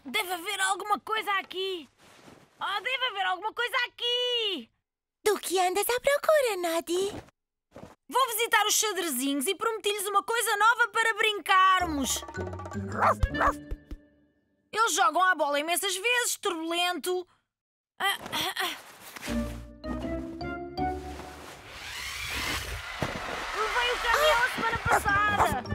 Deve haver alguma coisa aqui. Oh, deve haver alguma coisa aqui. Do que andas à procura, Noddy? Vou visitar os xadrezinhos e prometi-lhes uma coisa nova para brincarmos. Eles jogam à bola imensas vezes, turbulento. Levei o caminhão a semana passada.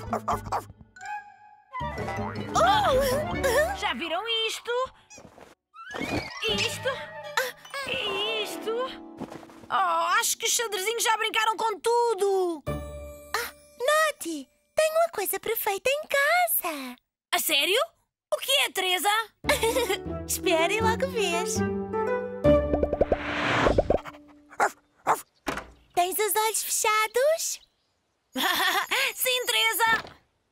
Já viram isto? Isto? E isto? Oh, acho que os xadrezinhos já brincaram com tudo. Noddy, tenho uma coisa perfeita em casa. A sério? O que é, Teresa? Espera e logo vês. Tens os olhos fechados? Sim, Teresa.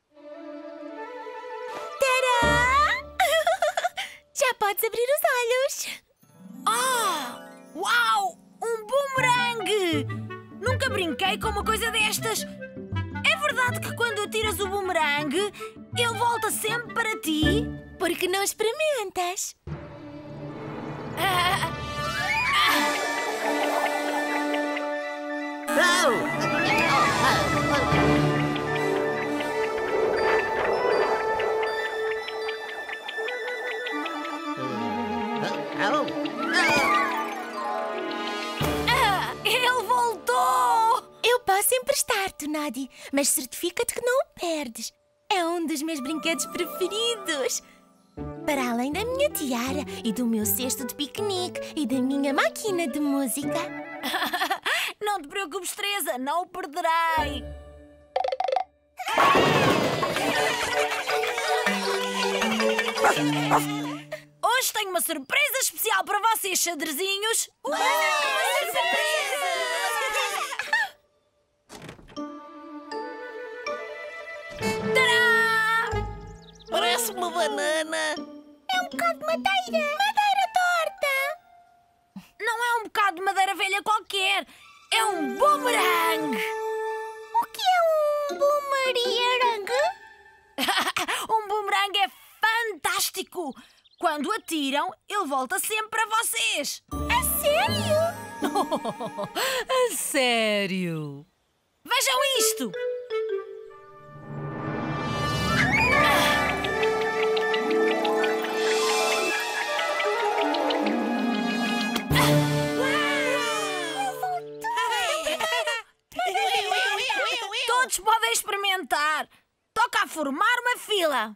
Tadá! Já podes abrir os olhos. Oh! Uau! Um bumerangue! Nunca brinquei com uma coisa destas. É verdade que quando atiras o bumerangue, ele volta sempre para ti? Por que não experimentas? Ele voltou! Eu posso emprestar-te, Noddy, mas certifica-te que não o perdes. É um dos meus brinquedos preferidos. Para além da minha tiara e do meu cesto de piquenique e da minha máquina de música. Não te preocupes, Teresa, não o perderei. Hoje tenho uma surpresa especial para vocês, xadrezinhos. Uma surpresa! Tadá! Parece uma banana. É um bocado de madeira. Madeira torta. Não é um bocado de madeira velha qualquer. É um bumerangue. O que é um bumerangue? Um bumerangue é fantástico. Quando atiram, ele volta sempre para vocês. A sério? A sério? Vejam isto! Todos podem experimentar. Toca a formar uma fila.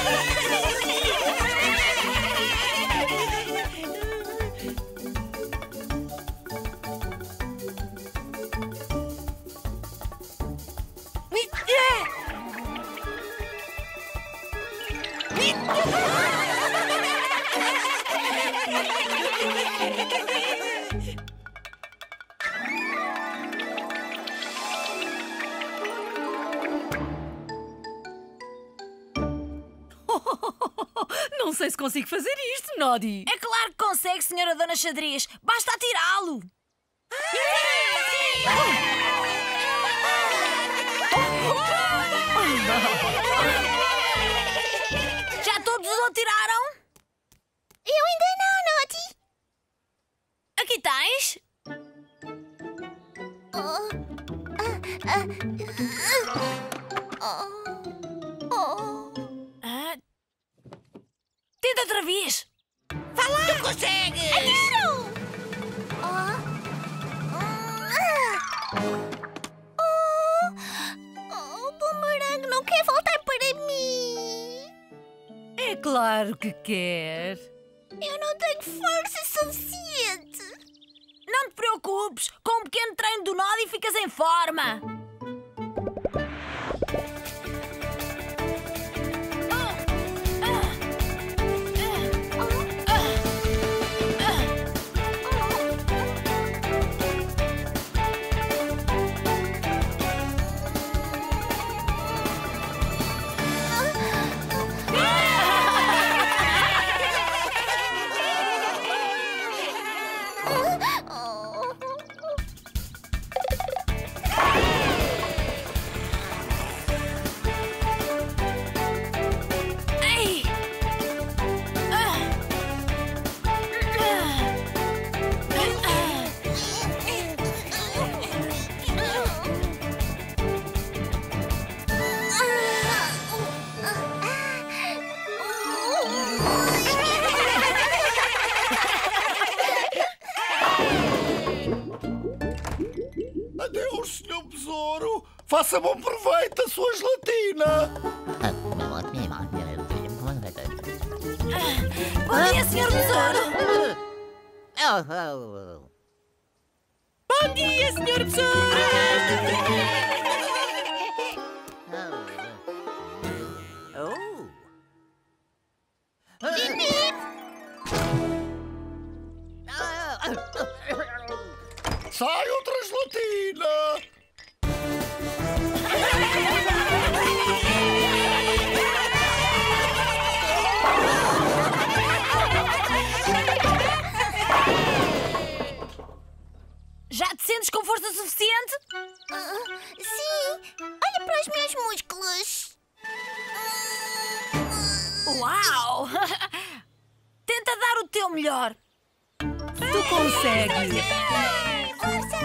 Não sei se consigo fazer isto, Noddy. É claro que consegue, senhora Dona Xadrez. Basta atirá-lo. Já todos o atiraram? Eu ainda não, Noddy. Aqui tens. Ah. Tenta outra vez. Vai lá! Tu consegues! O bumerangue não quer voltar para mim. É claro que quer. Eu não tenho força suficiente. Não te preocupes. Com um pequeno treino do Noddy ficas em forma. Faça bom proveito da sua gelatina. Bom dia, Sr. Besouro. Bom dia, Sr. Besouro! Sai outra gelatina. Já te sentes com força suficiente? Sim, olha para os meus músculos. Uau! Tenta dar o teu melhor. Tu consegues. Força!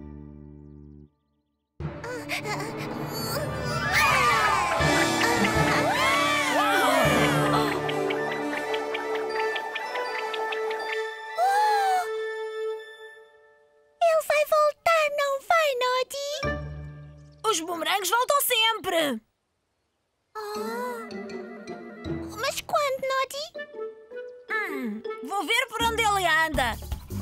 Ele vai voltar, não vai, Nodi? Os bumerangues voltam sempre. Mas quando, Nodi? Vou ver por onde ele anda.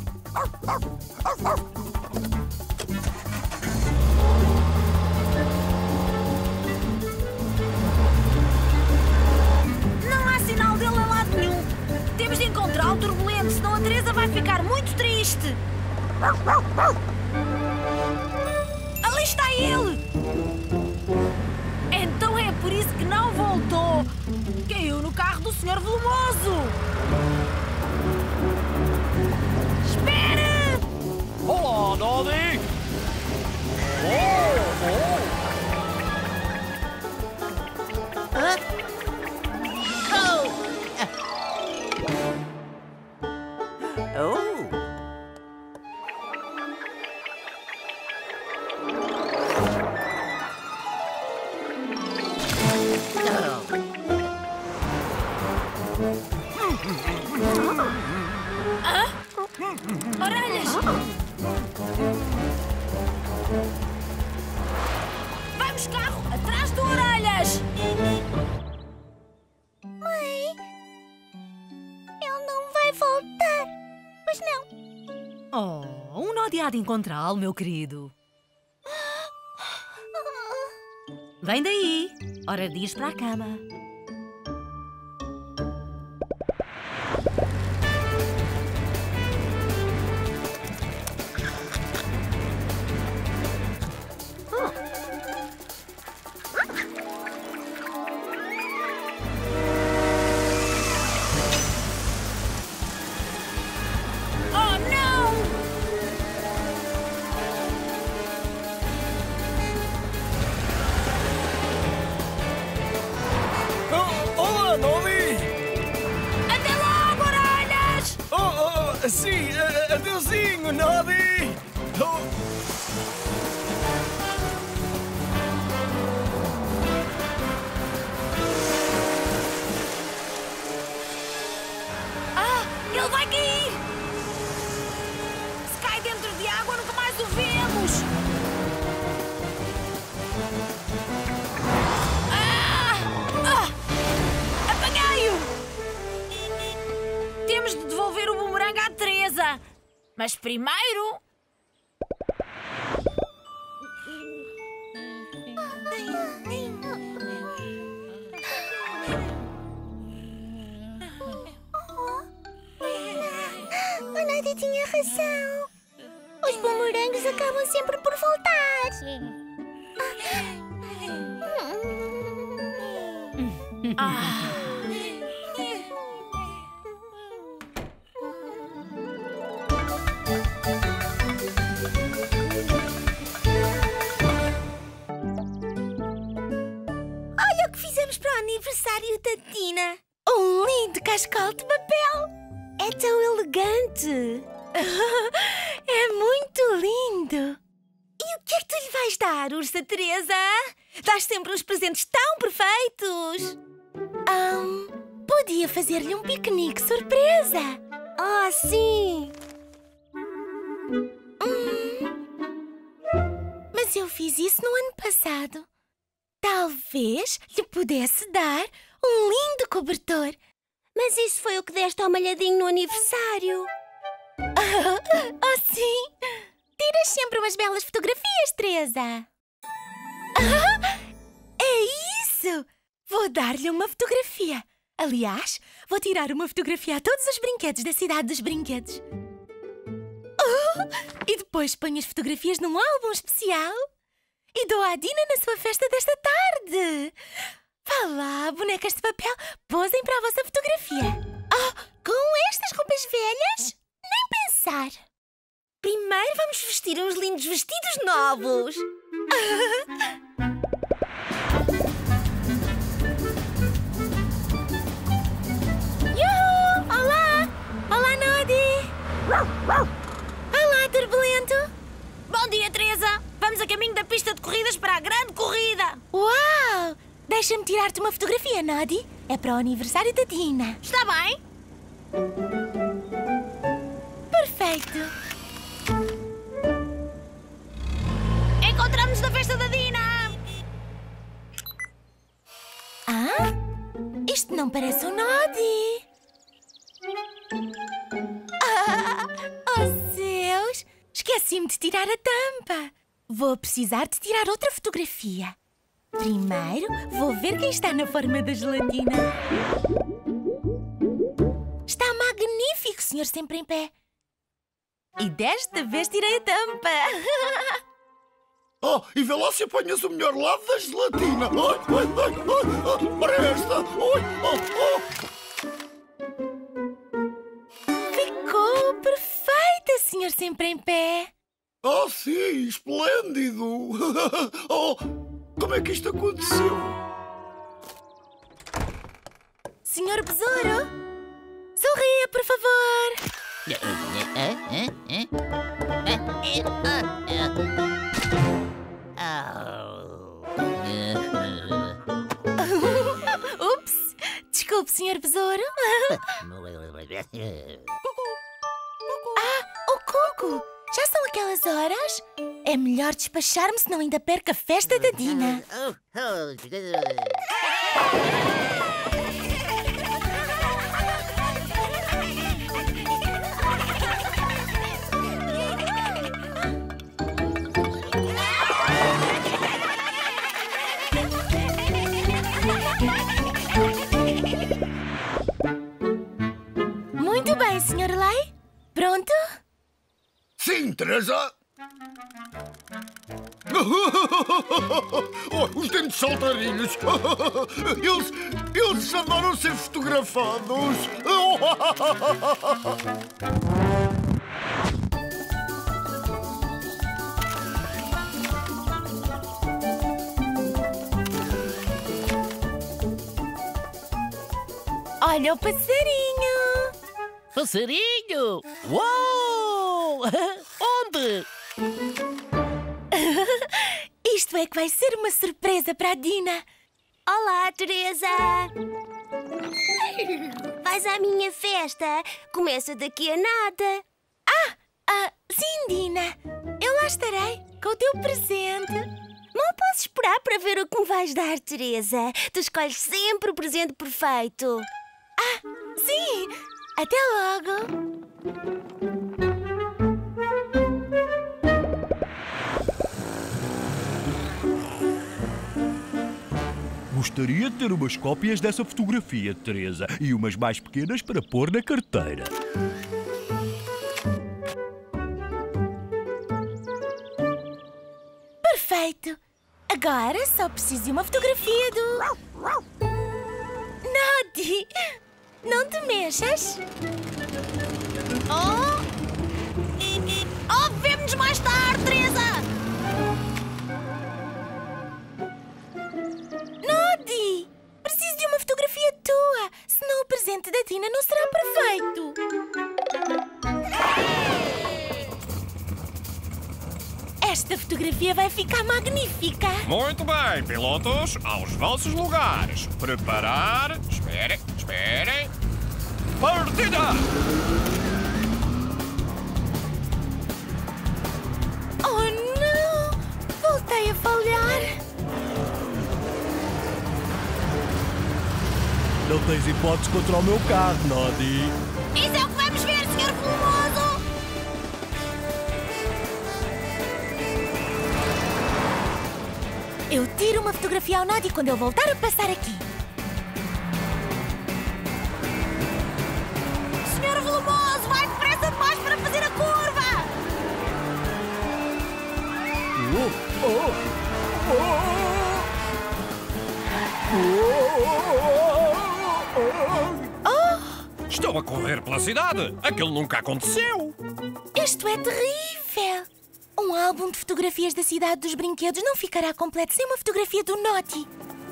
Não há sinal dele em lado nenhum. Temos de encontrá-lo turbulento, senão a Teresa vai ficar muito triste. Ali está ele! Então é por isso que não voltou. Caiu no carro do Sr. Volumoso. Espere! Olá, Nodi. Orelhas! Vamos, carro! Atrás do Orelhas! Mãe, ele não vai voltar. Pois não. Oh, um Nodi há de encontrá-lo, meu querido. Vem daí. Hora de ir para a cama. Oh, não! Olá, Nodi. Até logo, Orelhas! Sim, adeusinho, Nodi. Ele vai cair! Se cai dentro de água, nunca mais o vemos! Apanhei-o! Temos de devolver o bumerangue à Teresa. Mas primeiro... A Nodi tinha razão. Os bumerangues acabam sempre por voltar. Olha o que fizemos para o aniversário da Tina. Um lindo cascal de papel. É tão elegante. É muito lindo. E o que é que tu lhe vais dar, Ursa Teresa? Dás sempre uns presentes tão perfeitos. Podia fazer-lhe um piquenique surpresa. Oh, sim. Mas Mas eu fiz isso no ano passado. Talvez lhe pudesse dar um lindo cobertor. Mas isso foi o que deste ao malhadinho no aniversário. Oh, sim! Tiras sempre umas belas fotografias, Teresa. É isso! Vou dar-lhe uma fotografia. Aliás, vou tirar uma fotografia a todos os brinquedos da cidade dos brinquedos. E depois ponho as fotografias num álbum especial e dou à Dina na sua festa desta tarde. Vá lá, bonecas de papel, posem para a vossa fotografia. Com estas roupas velhas? Nem pensar. Primeiro vamos vestir uns lindos vestidos novos. Yuhu! Olá! Olá, Nodi! Olá, Turbulento! Bom dia, Teresa! Vamos a caminho da pista de corridas para a grande corrida! Uau! Deixa-me tirar-te uma fotografia, Nodi. É para o aniversário da Dina. Está bem? Perfeito! Encontramos-nos na festa da Dina! Isto não parece um Nodi. Oh, céus! Esqueci-me de tirar a tampa. Vou precisar de tirar outra fotografia. Primeiro, vou ver quem está na forma da gelatina. Está magnífico, senhor sempre em pé. E desta vez tirei a tampa. E vê lá se apanhas o melhor lado da gelatina. Para esta. Ficou perfeita, senhor sempre em pé. Sim, esplêndido. Como é que isto aconteceu? Senhor Besouro, sorria, por favor. Ups, desculpe, senhor Besouro. O Cuco, já são aquelas horas? É melhor despachar-me, senão ainda perco a festa da Dina. Muito bem, Sr. Lei. Pronto? Sim, Teresa. Os dentes saltarinhos. Eles adoram ser fotografados. Olha o passarinho. Passarinho! Uou! Onde? Isto é que vai ser uma surpresa para a Dina. Olá, Teresa! Vais à minha festa? Começa daqui a nada. Sim, Dina. Eu lá estarei com o teu presente. Não posso esperar para ver o que me vais dar, Teresa. Tu escolhes sempre o presente perfeito. Sim. Até logo. Gostaria de ter umas cópias dessa fotografia, Teresa, e umas mais pequenas para pôr na carteira. Perfeito. Agora só preciso de uma fotografia do... Nodi! Não te mexas? Vemo-nos mais tarde, Teresa! Nodi! Preciso de uma fotografia tua, senão o presente da Dina não será perfeito. Esta fotografia vai ficar magnífica. Muito bem, pilotos, aos vossos lugares. Preparar... Esperem. Partida! Oh, não! Voltei a falhar. Não tens hipótese contra o meu carro, Noddy. Isso é o que vamos ver, Sr. Volumoso! Eu tiro uma fotografia ao Noddy quando ele voltar a passar aqui. Sr. Volumoso, vai depressa demais para fazer a curva! Estou a correr pela cidade. Aquilo nunca aconteceu. Isto é terrível. Um álbum de fotografias da cidade dos brinquedos não ficará completo sem uma fotografia do Noddy.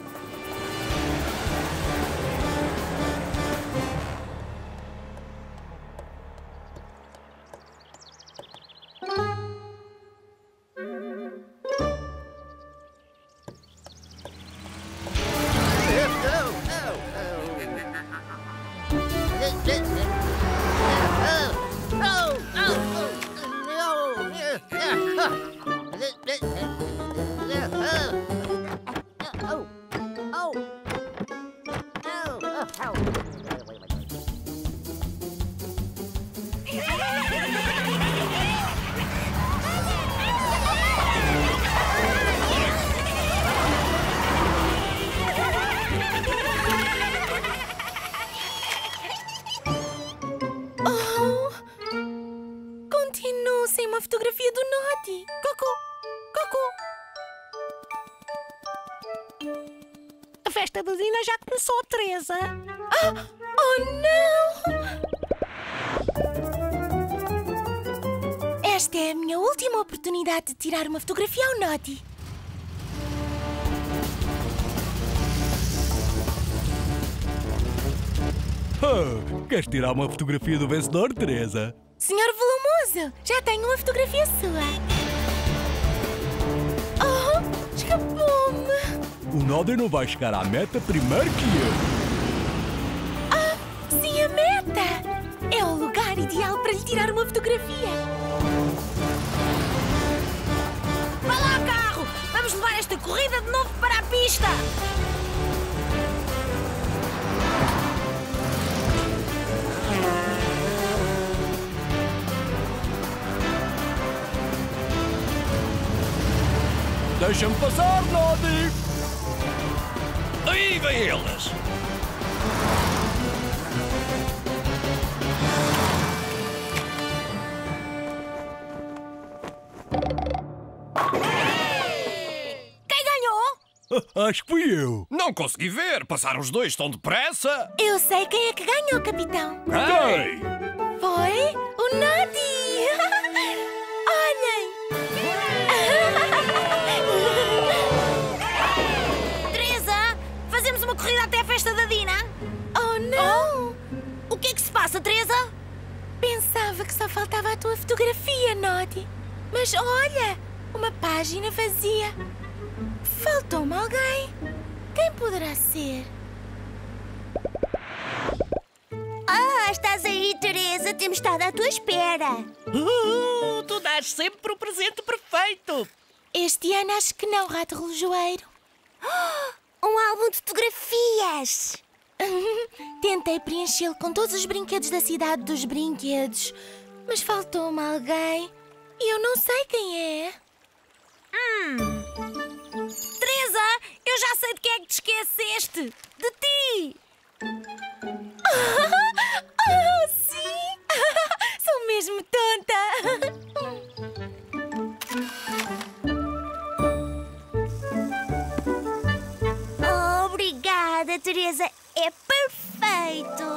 Continuo sem uma fotografia do Noddy. Cocô, cocô. A festa da Dina já começou, Teresa. Oh, não! Esta é a minha última oportunidade de tirar uma fotografia ao Noddy. Queres tirar uma fotografia do vencedor, Teresa? Senhor Volumoso, já tenho uma fotografia sua. Oh, escapou-me. O Noddy não vai chegar à meta primeiro que eu. Ah, sim, a meta. É o lugar ideal para lhe tirar uma fotografia. Vá lá, carro! Vamos levar esta corrida de novo para a pista! Deixa-me passar, Noddy! Aí vem eles. Quem ganhou? Acho que fui eu. Não consegui ver. Passaram os dois tão depressa. Eu sei quem é que ganhou, capitão. Ei! Foi o Noddy. Olhem. Teresa, fazemos uma corrida até a festa da Dina? Oh, não. O que é que se passa, Teresa? Pensava que só faltava a tua fotografia, Noddy. Mas olha, uma página vazia. Faltou-me alguém. Quem poderá ser? Ah, estás aí, Teresa. Temos estado à tua espera. Tu dás sempre o presente perfeito. Este ano acho que não, rato relojoeiro. Um álbum de fotografias. Tentei preenchê-lo com todos os brinquedos da cidade dos brinquedos, mas faltou-me alguém e eu não sei quem é. Teresa, eu já sei de quem é que te esqueceste. De ti! Oh, sim! Sou mesmo tonta! Obrigada, Teresa. É perfeito.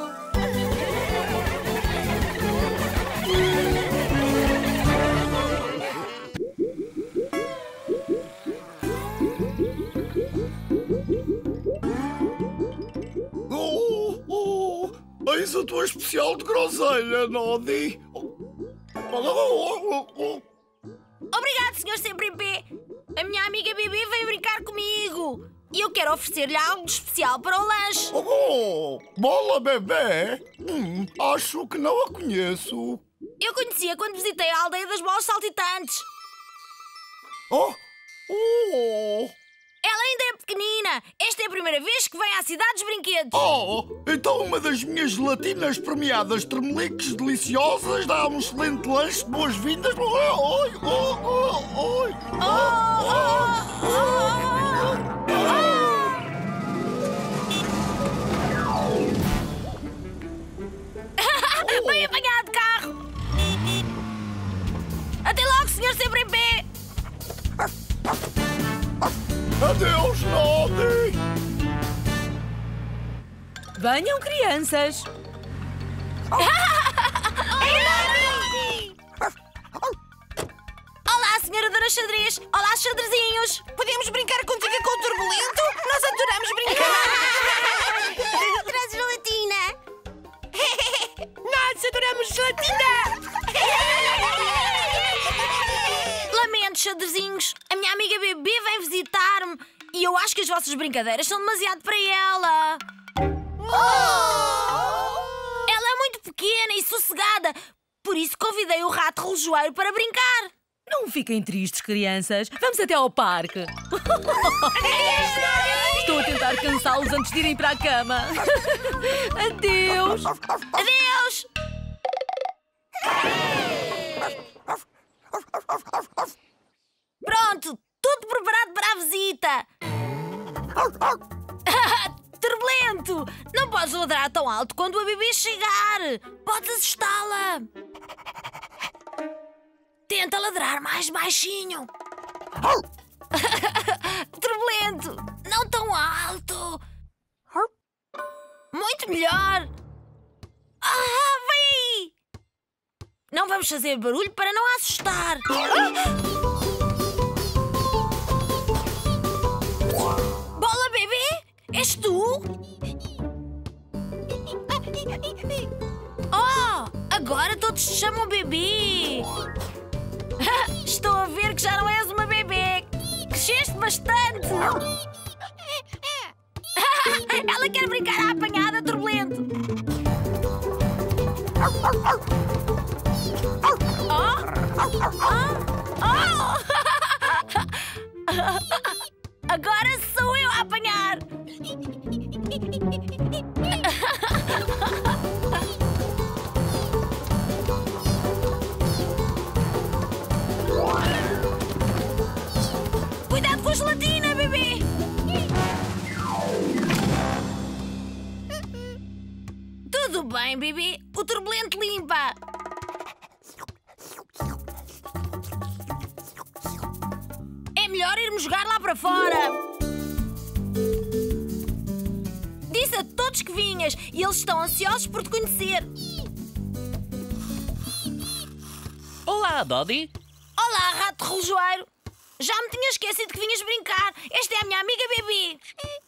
Eis a tua especial de groselha, Noddy. Obrigado, Sr. Sempre em Pé. A minha amiga Bibi veio brincar comigo. E eu quero oferecer-lhe algo de especial para o lanche. Bola bebê? Acho que não a conheço. Eu conhecia quando visitei a aldeia das bolas saltitantes. Oh, Oh! Ela ainda é pequenina. Esta é a primeira vez que vem à cidade dos brinquedos. Oh! Então uma das minhas gelatinas premiadas tremeliques deliciosas dá um excelente lanche de boas-vindas. Oi, oi, oi, Bem apanhado, carro. Até logo, senhor sempre em pé. Adeus, Nodi! Venham, crianças. Olá, senhora Dona Xadrez. Olá, xadrezinhos. Podemos brincar contigo com o turbulento? Nós adoramos brincar! Traz gelatina. Nós adoramos gelatina! Lamento, xadrezinhos. A minha amiga Bebê vem visitar-me e eu acho que as vossas brincadeiras são demasiado para ela. Ela é muito pequena e sossegada, por isso convidei o rato relojoeiro para brincar. Não fiquem tristes, crianças. Vamos até ao parque. Estou a tentar cansá-los antes de irem para a cama. Adeus. Adeus! Pronto, tudo preparado para a visita. Turbulento, não podes ladrar tão alto quando a Bebê chegar. Podes assustá-la. Tenta ladrar mais baixinho. Turbulento, não tão alto. Muito melhor. Vem aí. Não vamos fazer barulho para não a assustar. Bola, Bebê? És tu? Oh, agora todos te chamam Bebê. Estou a ver que já não és uma bebê. Cresceste bastante. Ela quer brincar à apanhada, Turbulento. Agora sou eu a apanhar. Cuidado com a gelatina, Bebê. Tudo bem, Bebê. O Turbulento limpa. É melhor irmos jogar lá para fora. Disse a todos que vinhas e eles estão ansiosos por te conhecer. Olá, Dodi. Olá, rato relojoeiro. Já me tinha esquecido que vinhas brincar. Esta é a minha amiga Bebê.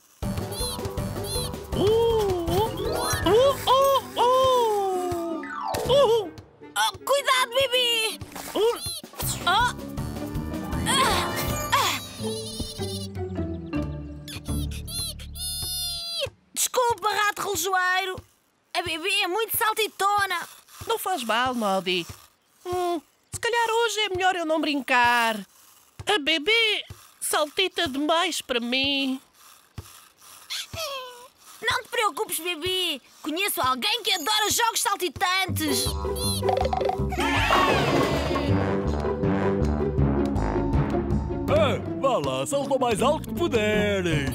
Oh, cuidado, Bebê. Desculpa, rato relojoeiro. A Bebê é muito saltitona. Não faz mal, Nodi. Se calhar hoje é melhor eu não brincar. A Bebê saltita demais para mim. Não te preocupes, Bebê. Conheço alguém que adora jogos saltitantes. Vá lá, salta o mais alto que puderes.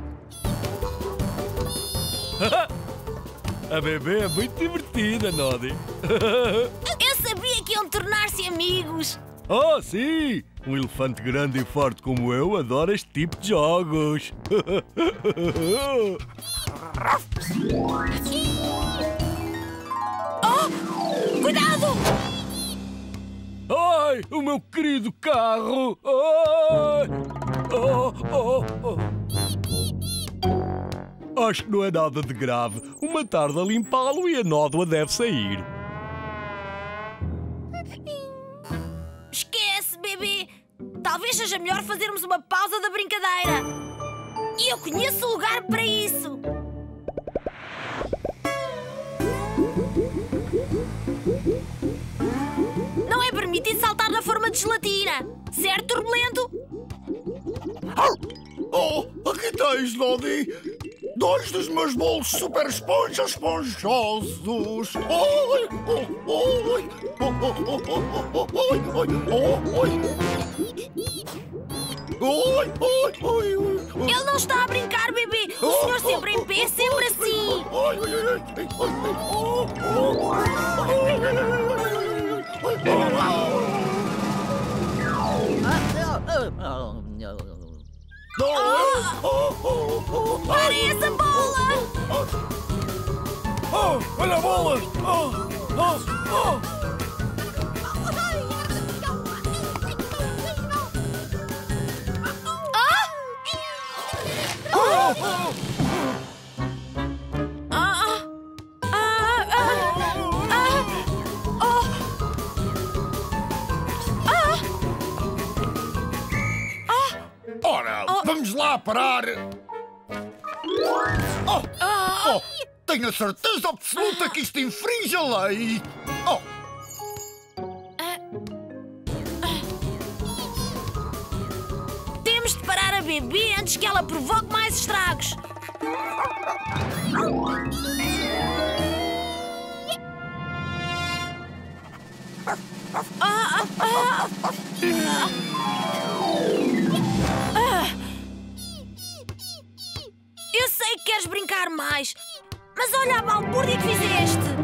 A Bebê é muito divertida, Nodi. Eu sabia que iam tornar-se amigos. Oh, sim! Um elefante grande e forte como eu adora este tipo de jogos. Cuidado! Ai, o meu querido carro! Ai! Acho que não é nada de grave. Uma tarde a limpá-lo e a nódoa deve sair. Esquece, Bebê. Talvez seja melhor fazermos uma pausa da brincadeira. E eu conheço o lugar para isso. Não é permitido saltar na forma de gelatina. Certo, Turbulento? Oh, aqui tens, Nodi. 2 dos meus bolos super esponjosos. Oi, oi, oi, Ele não está a brincar, bebê. O senhor sempre em pé, sempre assim. Parem essa bola! Olha a bola! Ora, vamos lá parar! Tenho a certeza absoluta que isto infringe a lei! Temos de parar a bebê antes que ela provoque mais estragos. Eu sei que queres brincar mais, mas olha a balbúrdia que fizeste.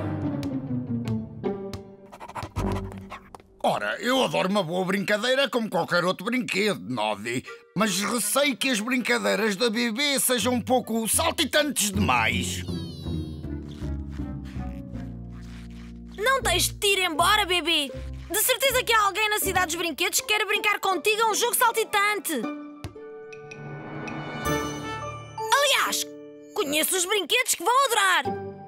Ora, eu adoro uma boa brincadeira como qualquer outro brinquedo, Nodi. Mas receio que as brincadeiras da bebê sejam um pouco saltitantes demais. Não tens de te ir embora, bebê. De certeza que há alguém na cidade dos brinquedos que quer brincar contigo a um jogo saltitante. Aliás, conheço os brinquedos que vão adorar.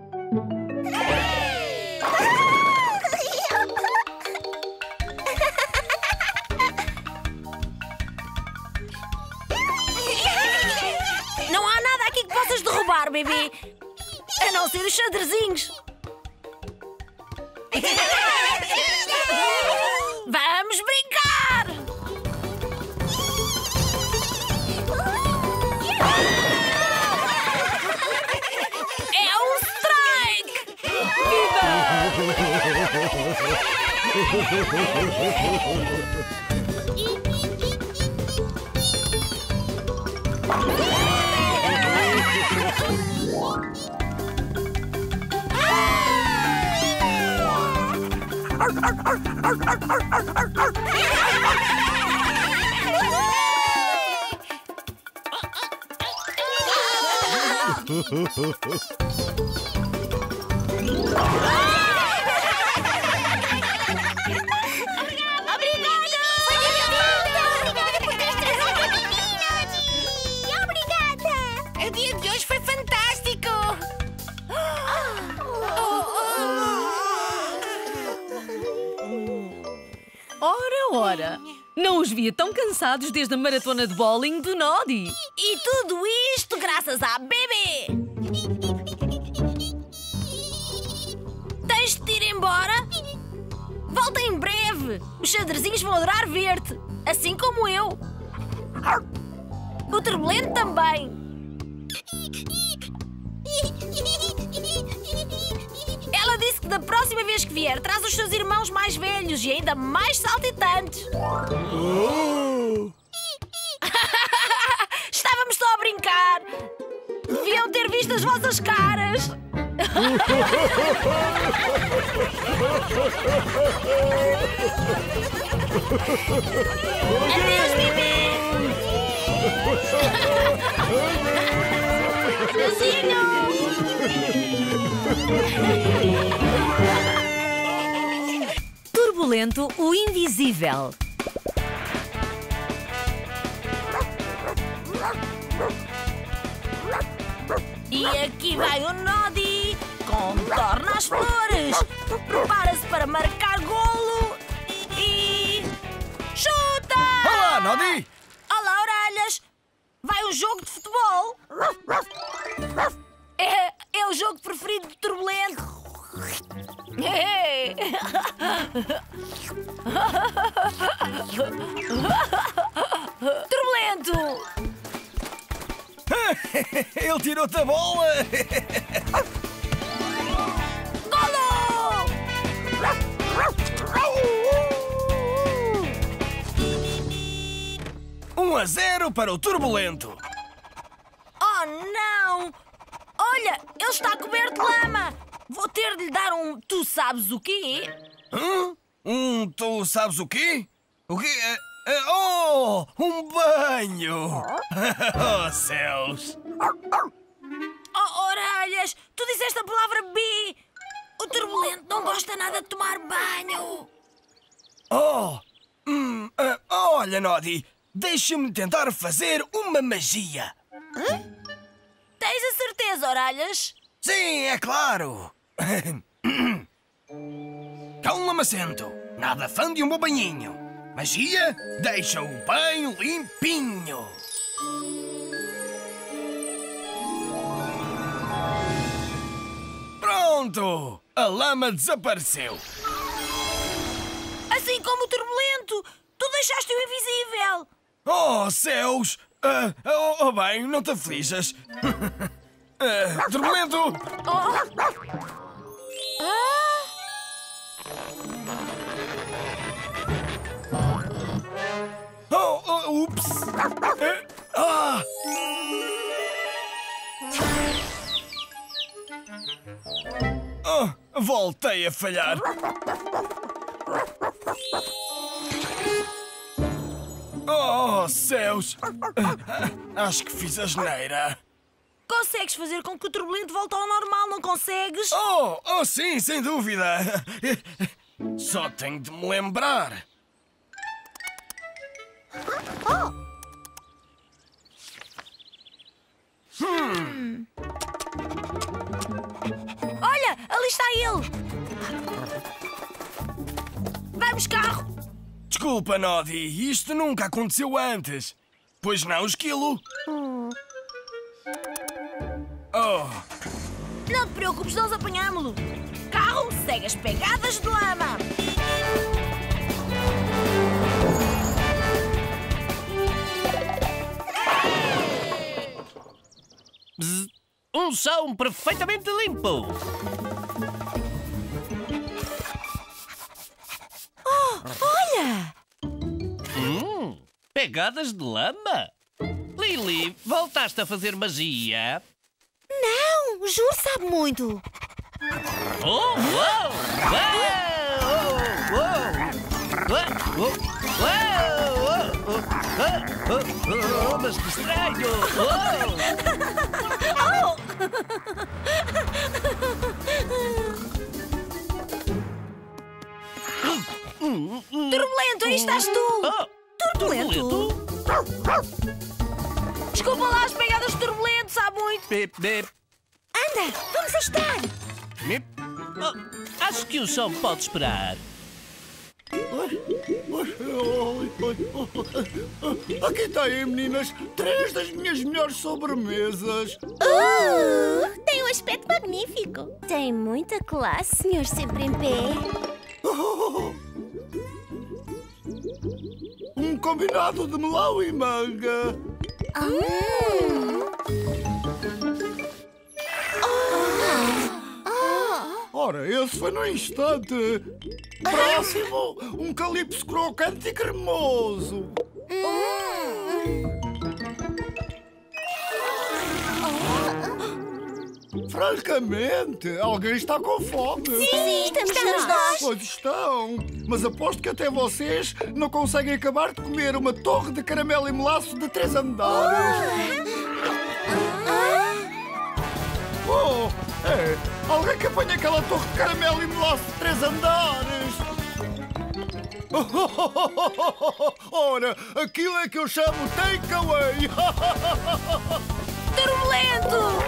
Não há nada aqui que possas derrubar, bebê. A não ser os xadrezinhos. Vamos brincar! É um strike! O dia de hoje foi fantástico! Ora, não os via tão cansados desde a maratona de bowling do Nodi. E tudo isto graças à bebê! Tens de te ir embora? Volta em breve! Os xadrezinhos vão adorar ver-te, assim como eu. O turbulento também. Ela disse que da próxima vez que vier traz os seus irmãos mais velhos e ainda mais saltitantes. Estávamos só a brincar. Deviam ter visto as vossas caras. Adeus, bebê. Beijinho. Turbulento, o invisível. E aqui vai o Nodi, contorna as flores, prepara-se para marcar golo e... chuta! Olá, Nodi! Olá, orelhas! Vai um jogo de futebol? É o jogo preferido do Turbulento. Turbulento! Ele tirou-te a bola! Golo! 1-0 para o Turbulento. Oh, não! Olha, ele está coberto de lama! Vou ter de lhe dar um tu sabes o quê? Tu sabes o quê? O quê? Oh, um banho! Oh, céus! Oh, orelhas, tu disseste a palavra bi! O Turbulento não gosta nada de tomar banho! Olha, Nodi, deixa-me tentar fazer uma magia. Tens a certeza, orelhas? Sim, é claro! Calma-me-sento, nada fã de um bom banhinho. Magia deixa o banho limpinho. Pronto! A lama desapareceu. Assim como o Turbulento! Tu deixaste-o invisível! Oh, céus! Bem, não te aflijas. Turbulento! Ups! Voltei a falhar. Oh, céus! Acho que fiz asneira. Consegues fazer com que o Turbulento volte ao normal, não consegues? Oh, sim, sem dúvida. Só tenho de me lembrar. Olha, ali está ele! Vamos, carro! Desculpa, Nodi, isto nunca aconteceu antes. Pois não, Esquilo? Não te preocupes, nós apanhámo-lo! Carro, segue as pegadas de lama! Um som perfeitamente limpo. Olha! Pegadas de lama? Lili, voltaste a fazer magia? Não, juro, sabe muito. Oh, uou! Mas que estranho! Turbulento, aí estás tu! Turbulento? Desculpa lá as pegadas de Turbulento, sabe muito! Bip, bip. Anda, vamos estar. Bip. Acho que o som pode esperar. Aqui têm, meninas, 3 das minhas melhores sobremesas. Tem um aspecto magnífico. Tem muita classe, senhor sempre em pé. Um combinado de melão e manga. Ora, esse foi num instante. Próximo, um calipso crocante e cremoso. Francamente, alguém está com fome. Sim, estamos nós. Pois estão. Mas aposto que até vocês não conseguem acabar de comer uma torre de caramelo e melaço de 3 andares. Alguém que apanha aquela torre de caramelo e melaço de 3 andares. Ora, aquilo é que eu chamo takeaway. Turbulento!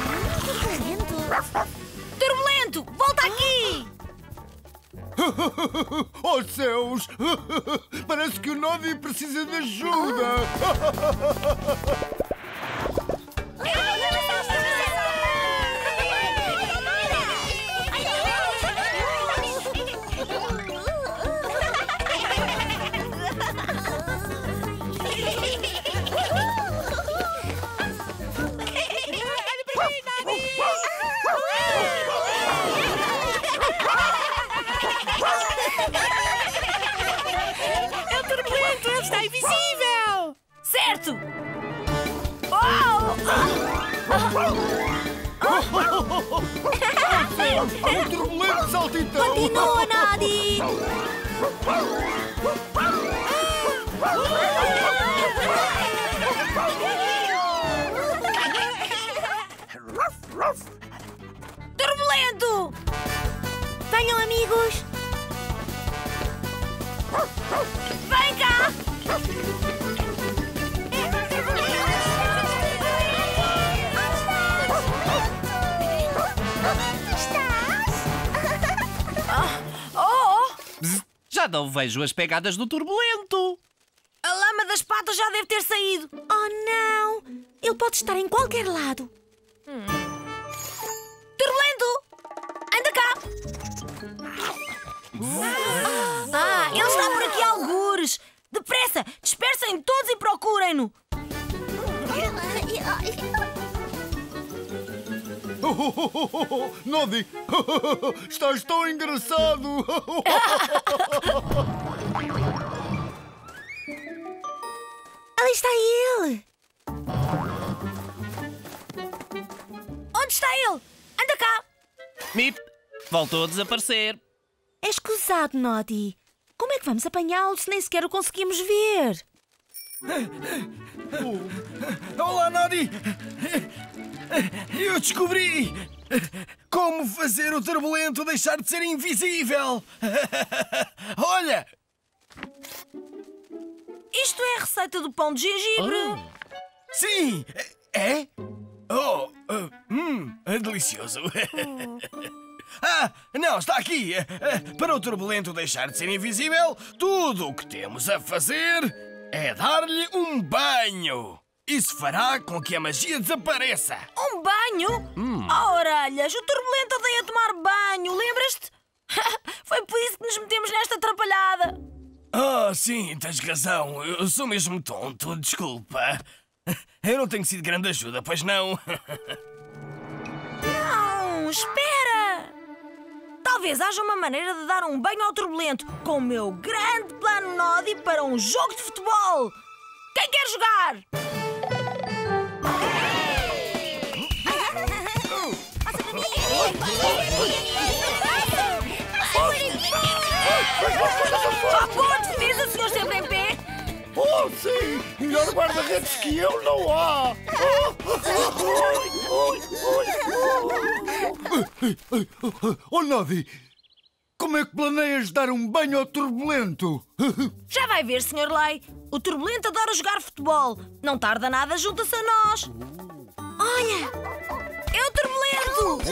Turbulento, volta aqui! Oh, céus! Parece que o Nodi precisa de ajuda. O turbulento saltitão! Continua, Nodi! Turbulento! Venham, amigos! Vem cá! Já não vejo as pegadas do turbulento. A lama das patas já deve ter saído. Oh, não! Ele pode estar em qualquer lado. Turbulento! Anda cá! Ele está por aqui, algures! Depressa! Dispersem todos e procurem-no! Nodi, estás tão engraçado! Ali está ele! Onde está ele? Anda cá! Mip, voltou a desaparecer. É escusado, Nodi. Como é que vamos apanhá-lo se nem sequer o conseguimos ver? Olá, Nodi! Eu descobri como fazer o turbulento deixar de ser invisível! Olha! Isto é a receita do pão de gengibre! Sim! É? Oh! É delicioso! Não, está aqui! Para o turbulento deixar de ser invisível, tudo o que temos a fazer é dar-lhe um banho! Isso fará com que a magia desapareça! Um banho? Oh, orelhas, o turbulento odeia tomar banho, lembras-te? Foi por isso que nos metemos nesta atrapalhada! Ah, sim, tens razão. Eu sou mesmo tonto, desculpa. Eu não tenho sido grande ajuda, pois não? Não, espera! Talvez haja uma maneira de dar um banho ao turbulento com o meu grande plano Nodi para um jogo de futebol! Quem quer jogar? Boa defesa, senhor sempre em pé! Oh, sim! Melhor guarda-redes que eu não há! Oh, Nodi! Como é que planeias dar um banho ao turbulento? Já vai ver, Sr. Lei. O turbulento adora jogar futebol. Não tarda nada, junta-se a nós. Olha! É o turbulento!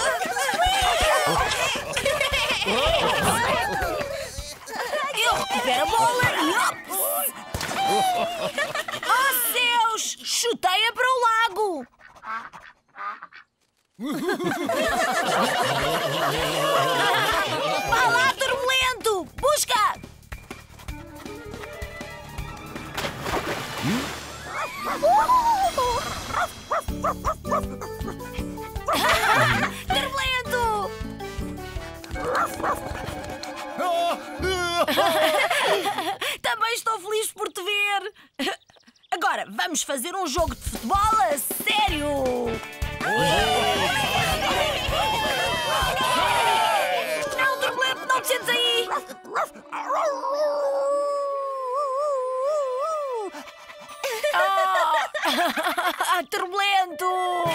Ele recupera a bola e... Oh, céus! Chuteia para o lago! Vá lá, turbulento! Busca! Turbulento! Também estou feliz por te ver. Agora, vamos fazer um jogo de futebol a sério. Não, turbulento, não te sentes aí. Turbulento!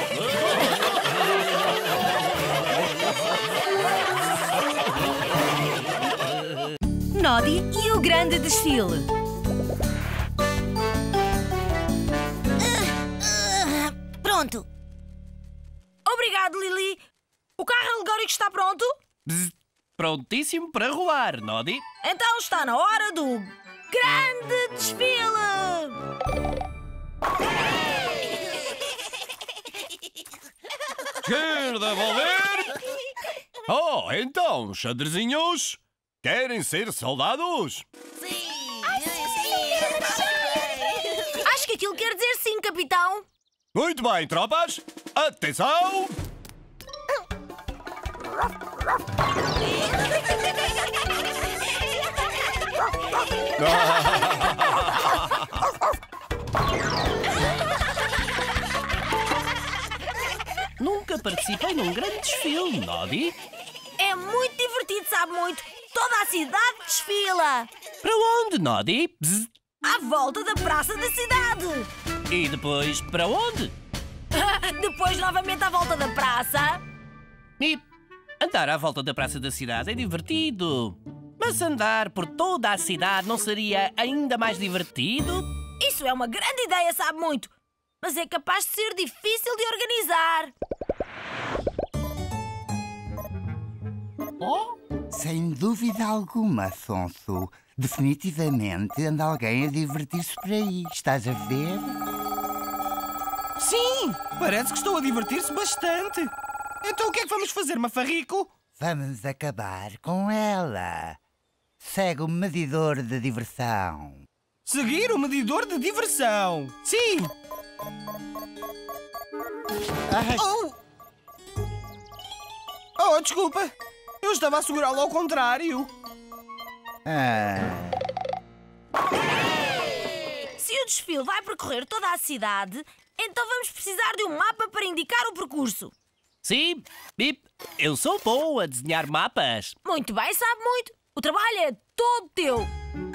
Nodi e o grande desfile. Pronto. Obrigado, Lili. O carro alegórico está pronto? Prontíssimo para rolar, Nodi. Então está na hora do grande desfile! Quer devolver? Oh, então, xadrezinhos, querem ser soldados? Acho que aquilo quer dizer sim, capitão. Muito bem, tropas. Atenção! Nunca participei num grande desfile, Nodi. É muito divertido, sabe muito. Toda a cidade desfila. Para onde, Nodi? Bzz. À volta da praça da cidade. E depois para onde? Depois novamente à volta da praça. E andar à volta da praça da cidade é divertido. Mas andar por toda a cidade não seria ainda mais divertido? Isso é uma grande ideia, sabe muito. Mas é capaz de ser difícil de organizar. Sem dúvida alguma, Sonso. Definitivamente anda alguém a divertir-se por aí. Estás a ver? Sim, parece que estou a divertir-se bastante. Então o que é que vamos fazer, Mafarrico? Vamos acabar com ela. Segue o medidor de diversão. Seguir o medidor de diversão. Sim. Ai, Oh, desculpa. Eu estava a segurá-lo ao contrário. Se o desfile vai percorrer toda a cidade, então vamos precisar de um mapa para indicar o percurso. Sim, Bip, eu sou bom a desenhar mapas. Muito bem, sabe muito. O trabalho é todo teu.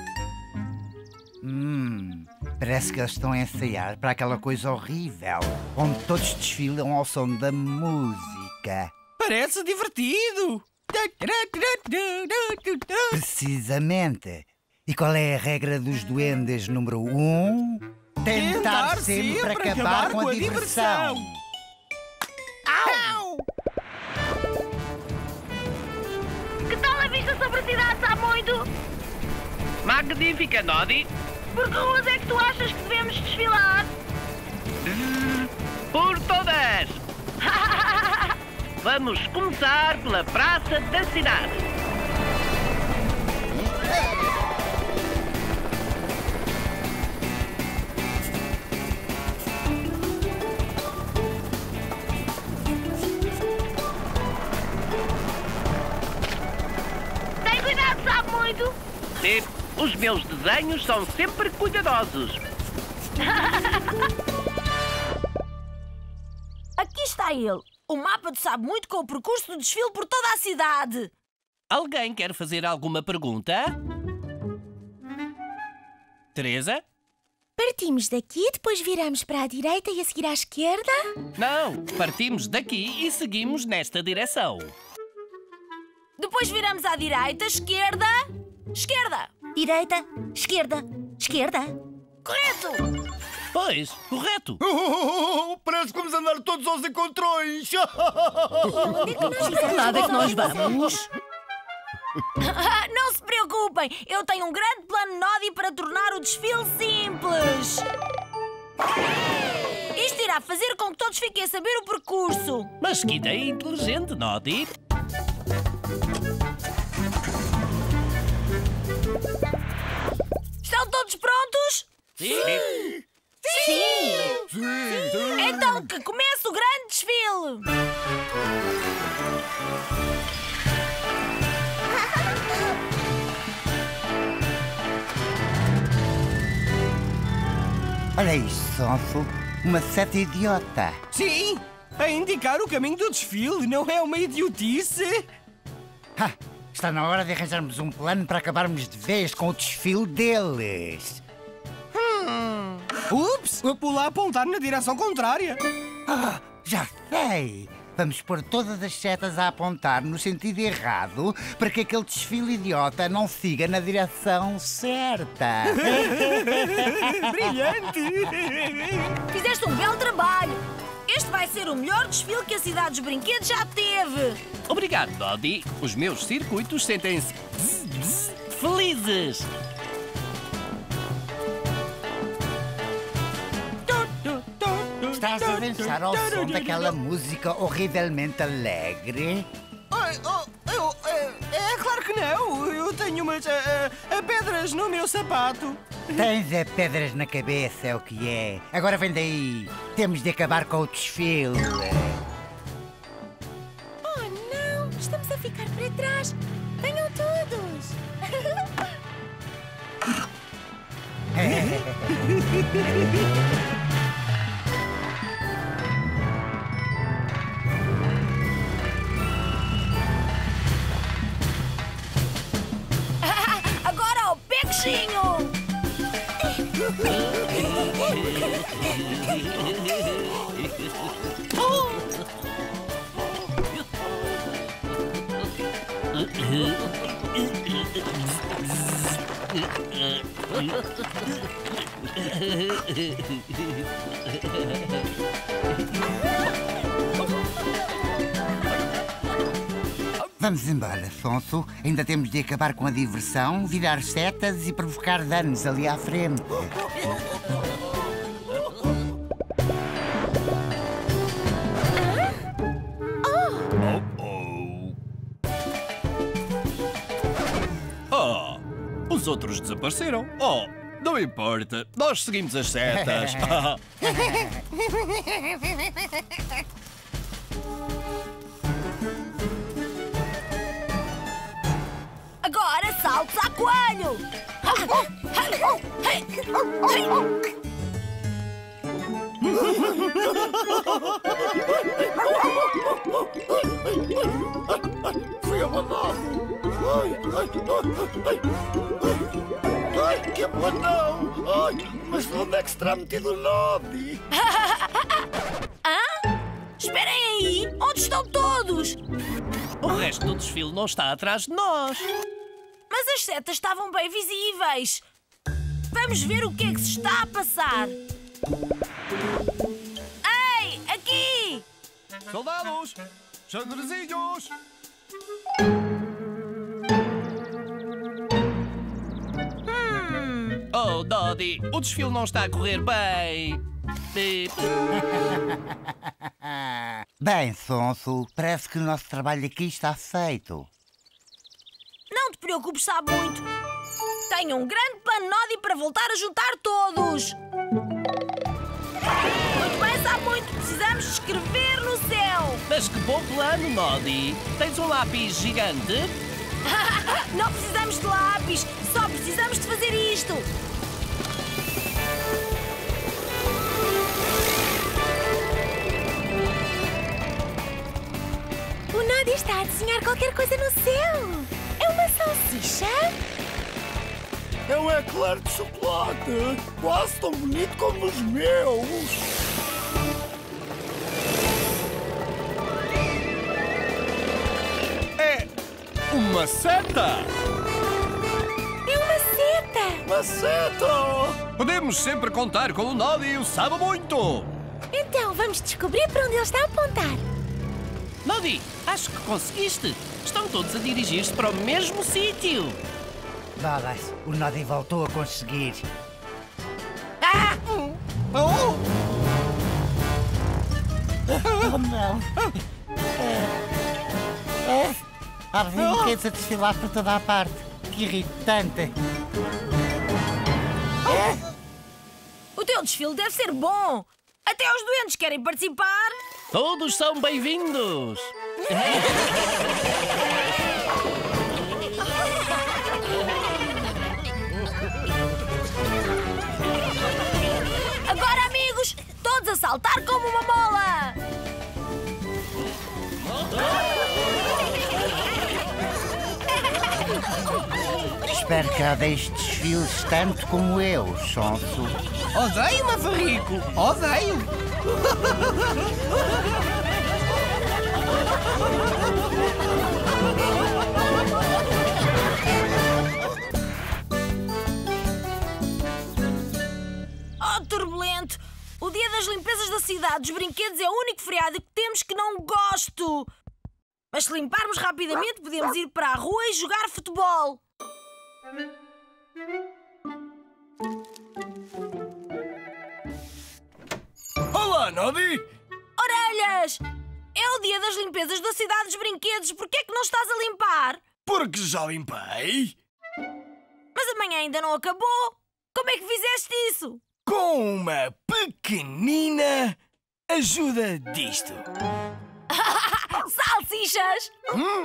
Parece que eles estão a ensaiar para aquela coisa horrível, onde todos desfilam ao som da música. Parece divertido. Precisamente. E qual é a regra dos duendes número 1? Tentar sempre acabar com a diversão. Au! Que tal a vista sobre a cidade, sabe muito? Magnífica, Nodi. Por que ruas é que tu achas que devemos desfilar? Por todas! Vamos começar pela praça da cidade. Tem cuidado, sabe muito? Sim, os meus desenhos são sempre cuidadosos. Aqui está ele. O mapa de sabe muito com o percurso do desfile por toda a cidade. Alguém quer fazer alguma pergunta? Teresa? Partimos daqui, depois viramos para a direita e a seguir à esquerda? Não, partimos daqui e seguimos nesta direção. Depois viramos à direita, esquerda, esquerda. Direita, esquerda, esquerda. Correto! Pois, correto. Parece que vamos andar todos aos encontrões. Nada que nós vamos. Não se preocupem, eu tenho um grande plano Nodi para tornar o desfile simples. Isto irá fazer com que todos fiquem a saber o percurso. Mas que ideia inteligente, Nodi. Estão todos prontos? Sim. Então que comece o grande desfile. Olha isto, Sonso. Uma seta idiota. Sim, a indicar o caminho do desfile, não é uma idiotice? Está na hora de arranjarmos um plano para acabarmos de vez com o desfile deles. Ups! Pula a apontar na direção contrária. Já sei! Vamos pôr todas as setas a apontar no sentido errado para que aquele desfile idiota não siga na direção certa. Brilhante! Fizeste um belo trabalho. Este vai ser o melhor desfile que a cidade dos brinquedos já teve. Obrigado, Nodi. Os meus circuitos sentem-se felizes. Estás a dançar ao som daquela música horrivelmente alegre? É claro que não. Eu tenho umas pedras no meu sapato. Tens pedras na cabeça, é o que é. Agora vem daí. Temos de acabar com o desfile. Oh, não! Estamos a ficar para trás. Venham todos. Vamos embora, Sonso. Ainda temos de acabar com a diversão, virar setas e provocar danos ali à frente. Os outros desapareceram. Oh, não importa. Nós seguimos as setas. Agora saltos a coelho! Fui abandonado! Ai, que abanão! Ai, mas onde é que se terá metido o Nodi? Hã? Esperem aí! Onde estão todos? O resto do desfile não está atrás de nós. Mas as setas estavam bem visíveis. Vamos ver o que é que se está a passar. Ei, aqui! Soldados! Xadrezinhos! Oh, Doddy, o desfile não está a correr bem. Bem, Sonso, parece que o nosso trabalho aqui está feito. Não te preocupes, sabe muito. Tenho um grande plano Nodi para voltar a juntar todos. Muito bem, sabe muito. Precisamos escrever no céu. Mas que bom plano, Noddy. Tens um lápis gigante? Não precisamos de lápis. Só precisamos de fazer isto. O Nodi está a desenhar qualquer coisa no céu. É uma salsicha? É um eclair de chocolate! Quase tão bonito como os meus! É uma seta! É uma seta! Uma seta! Podemos sempre contar com o Nodi e o Sabe Muito! Então vamos descobrir para onde ele está a apontar. Noddy, acho que conseguiste. Estão todos a dirigir-se para o mesmo sítio. Bolas, o Nodi voltou a conseguir. Oh! Oh, não! Há brinquedos a desfilar por toda a parte. Que irritante! O teu desfile deve ser bom. Até os doentes querem participar. Todos são bem-vindos. Agora, amigos, todos a saltar como uma bola. Espero que odeies desfiles tanto como eu, Sonso. Odeio, Mavarrico! Odeio! Oh, turbulento! O dia das limpezas da cidade dos brinquedos é o único feriado que temos que não gosto. Mas se limparmos rapidamente, podemos ir para a rua e jogar futebol. Olá, Nodi! Orelhas! É o dia das limpezas da cidade dos brinquedos. Por que é que não estás a limpar? Porque já limpei Mas amanhã ainda não acabou. Como é que fizeste isso? com uma pequenina ajuda disto. Salsichas!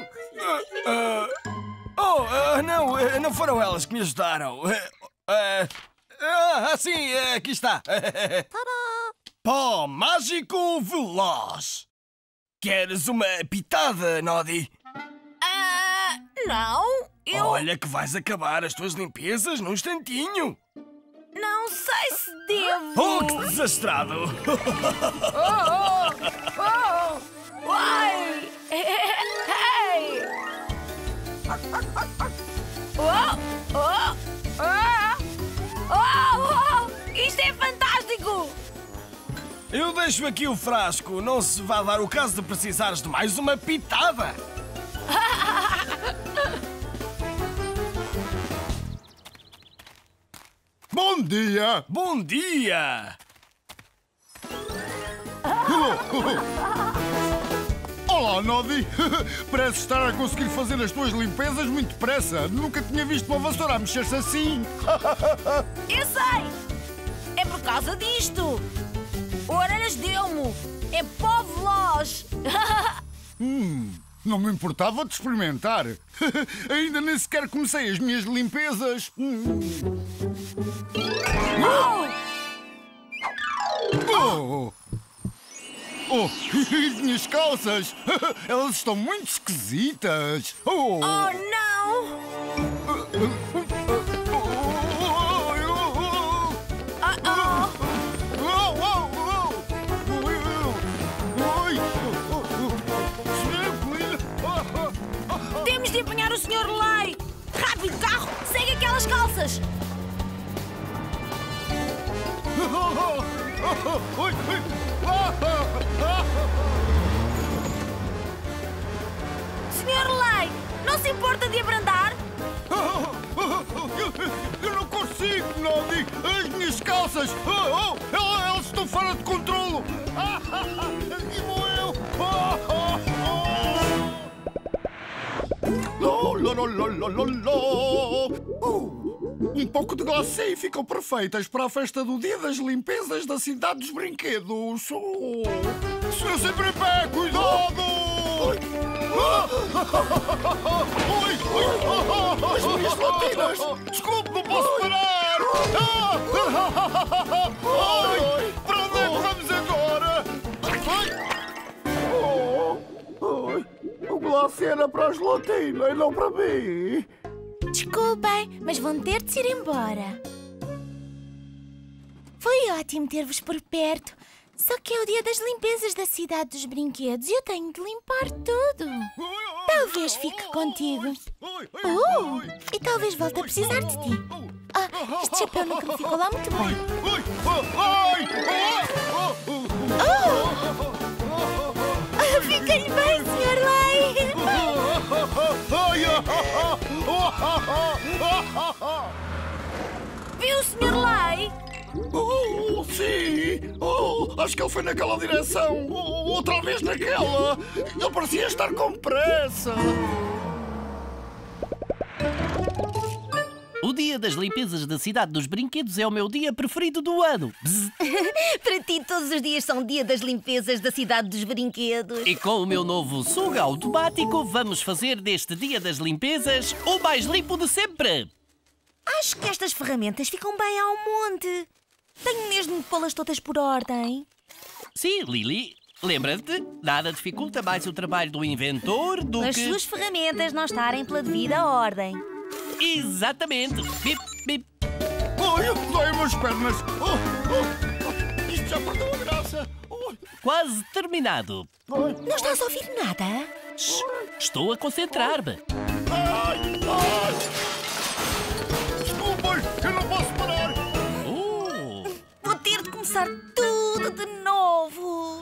Não foram elas que me ajudaram. Sim, aqui está. Pó mágico veloz. Queres uma pitada, Nodi? Não, eu... Olha que vais acabar as tuas limpezas num instantinho. Não sei se devo. Oh, que desastrado! Uai! Ei! Isto é fantástico! Eu deixo aqui o frasco. Não se vá dar o caso de precisares de mais uma pitada. Bom dia! Bom dia! Olá, Noddy! Parece estar a conseguir fazer as tuas limpezas muito depressa. Nunca tinha visto uma vassoura a mexer-se assim. Eu sei! É por causa disto! O Orelhas deu-me! É pó veloz! Não me importava de experimentar. Ainda nem sequer comecei as minhas limpezas. Oh, as minhas calças! Elas estão muito esquisitas! Oh, não! Temos de apanhar o Sr. Lei! Rápido, carro! Segue aquelas calças! Sr. Lei, não se importa de abrandar? Eu não consigo, Noddy! As minhas calças! Elas estão fora de controlo! E vou eu! Um pouco de glacê e ficam perfeitas para a festa do Dia das Limpezas da Cidade dos Brinquedos. Senhor sempre em pé, cuidado! As minhas latinas! Desculpe, não posso parar! Para onde é que vamos agora? O glacê era para a gelatina e não para mim. Desculpem, mas vão ter de se ir embora. Foi ótimo ter-vos por perto. Só que é o dia das limpezas da Cidade dos Brinquedos e eu tenho de limpar tudo. Talvez fique contigo. E talvez volte a precisar de ti. Este chapéu nunca me ficou lá muito bem. Fica-lhe bem, Sr. Lei. Viu, Sr. Lei? Sim! Acho que ele foi naquela direção. Outra vez naquela. Ele parecia estar com pressa. O dia das limpezas da Cidade dos Brinquedos é o meu dia preferido do ano. Para ti, todos os dias são dia das limpezas da Cidade dos Brinquedos. E com o meu novo suga automático, vamos fazer deste dia das limpezas o mais limpo de sempre. Acho que estas ferramentas ficam bem ao monte. Tenho mesmo de pô-las todas por ordem. Sim, Lili. Lembra-te, nada dificulta mais o trabalho do inventor do que... As suas ferramentas não estarem pela devida ordem. Exatamente. Bip, bip. Dói-me as pernas. Isto já perdeu a graça. Quase terminado. Não estás a ouvir nada? Estou a concentrar-me. Desculpas, eu não posso parar. Vou ter de começar tudo de novo.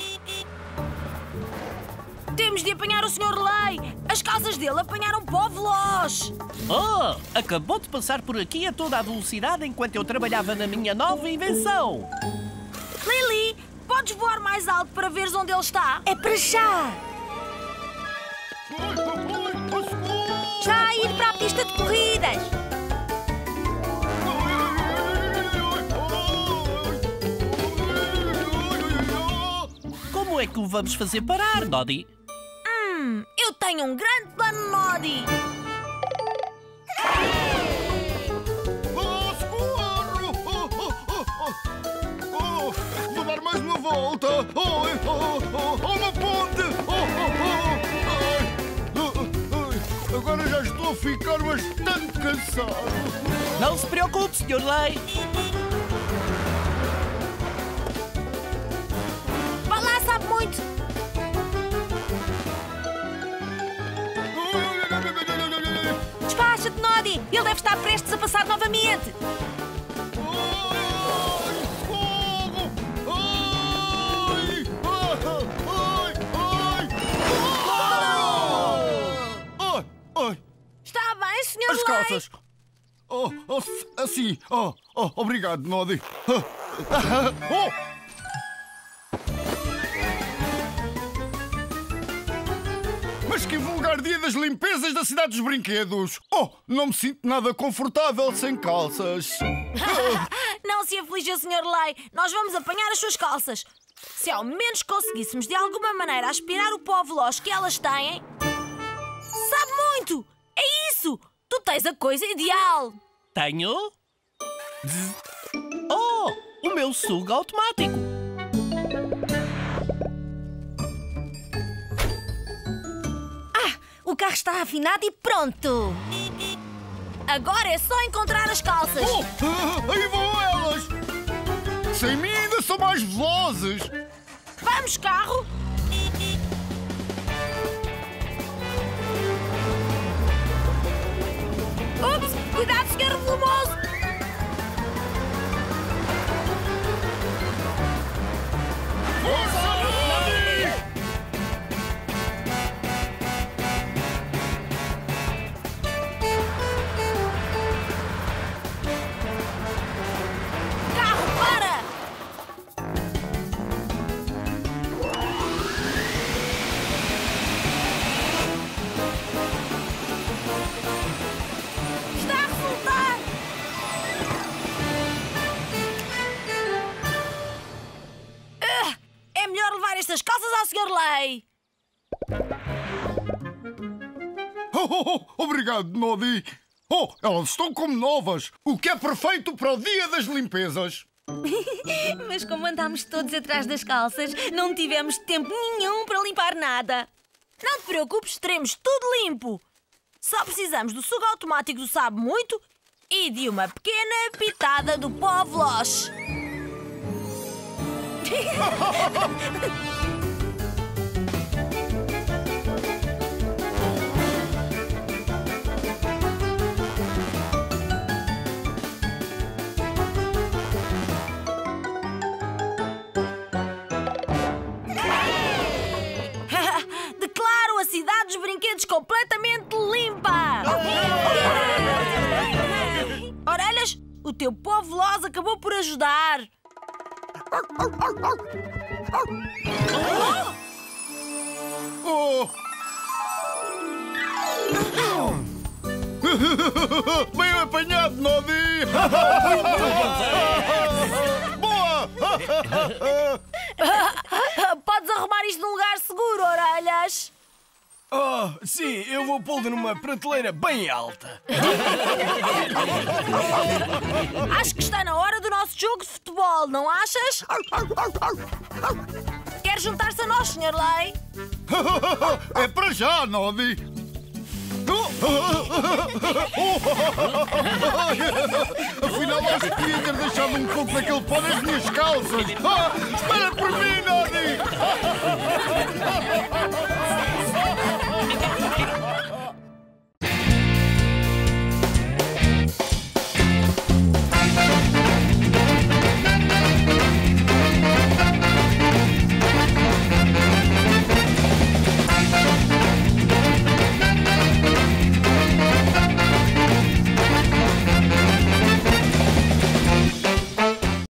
Temos de apanhar o Sr. Lei. As calças dele apanharam pó veloz. Acabou de passar por aqui a toda a velocidade enquanto eu trabalhava na minha nova invenção. Lili, podes voar mais alto para veres onde ele está? É para já. Já a ir para a pista de corridas. Como é que o vamos fazer parar, Noddy? Eu tenho um grande plano, Noddy. Vou dar mais uma volta. Uma ponte. Agora já estou a ficar bastante cansado. Não se preocupe, Sr. Lei. Relaxa-te, Noddy. Ele deve estar prestes a passar novamente. Está bem, Sr. As Lei? calças. Assim. Obrigado, Noddy. Mas que vulgar dia das limpezas da cidade dos brinquedos! Não me sinto nada confortável sem calças. Não se aflija, Sr. Lei. Nós vamos apanhar as suas calças. Se ao menos conseguíssemos de alguma maneira aspirar o pó veloz que elas têm... Sabe muito! É isso! Tu tens a coisa ideal! Tenho? Oh, o meu sugo automático. O carro está afinado e pronto. Agora é só encontrar as calças. Aí vão elas! Sem mim ainda são mais velozes! Vamos, carro! Ups! Cuidado, Sr. Volumoso! Carro, para! Está a resultar! É melhor levar estas calças ao Sr. Lei. Obrigado, Noddy. Elas estão como novas, o que é perfeito para o dia das limpezas. Mas como andámos todos atrás das calças, não tivemos tempo nenhum para limpar nada. Não te preocupes, teremos tudo limpo. Só precisamos do sugo automático do Sabe Muito e de uma pequena pitada do pó veloz. Declaro a cidade dos brinquedos completamente limpa! Orelhas, o teu pó veloz acabou por ajudar. Bem apanhado, Noddy! Boa! Podes arrumar isto num lugar seguro, Orelhas. Sim, eu vou pô-lo numa prateleira bem alta. Acho que está na hora do nosso jogo de futebol, não achas? Quer juntar-se a nós, Sr. Lei? É para já, Noddy! Afinal, acho que podia ter deixado um pouco daquele pó nas minhas calças! Espera por mim, Noddy!